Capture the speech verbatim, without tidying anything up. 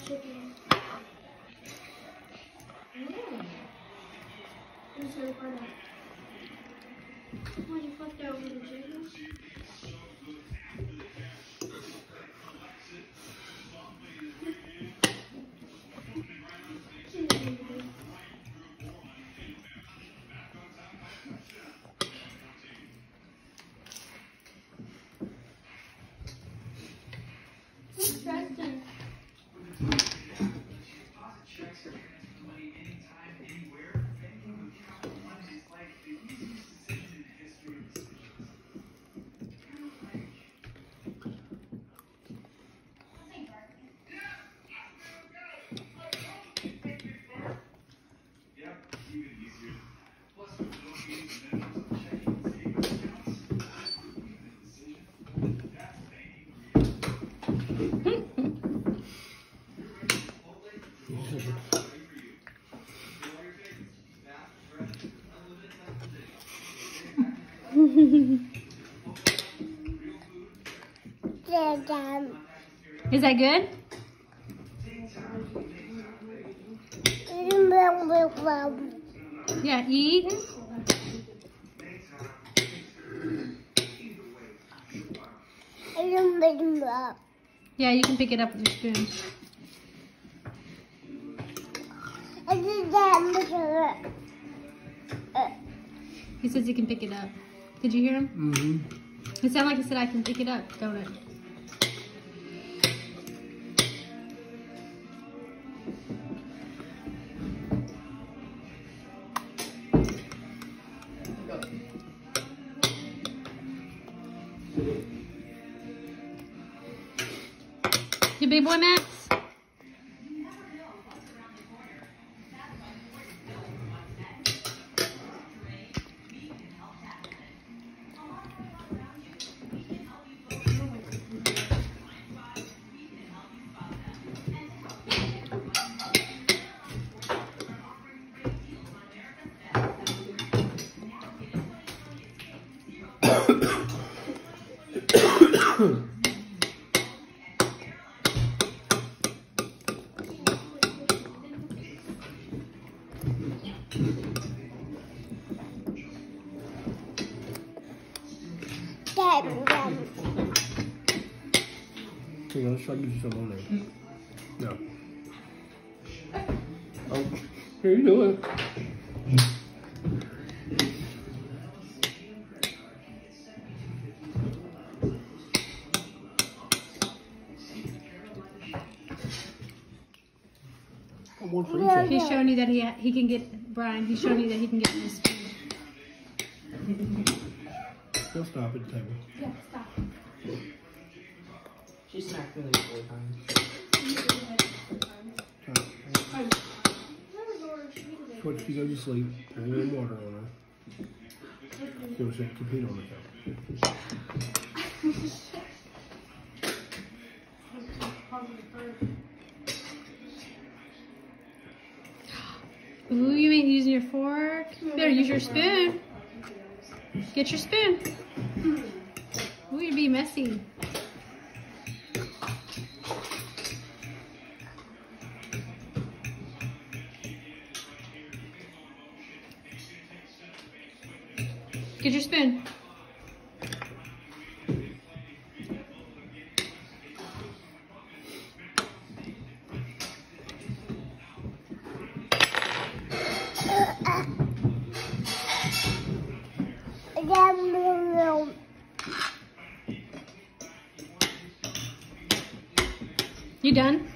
chicken. Mm. This is really fun. When you flipped over the chicken. Interesting. Is that good? Yeah, eat. Yeah, you can pick it up with your spoon. He says he can pick it up. Did you hear him? Mm-hmm. It sounded like he said, I can pick it up, don't it? You big boy, Max? Okay, let's try to do some on there. No. Oh, here you do it. One for each. He's showing you that he he can get Brian. He's showing you that he can get in his spoon. He'll stop at the table. Yeah, stop. She snacked me like four times. Once she goes to sleep, pour a little water on her. So she can compete on the table. Ooh, you ain't using your fork. You better use your spoon. Get your spoon. Ooh, you'd be messy. Get your spoon. You done?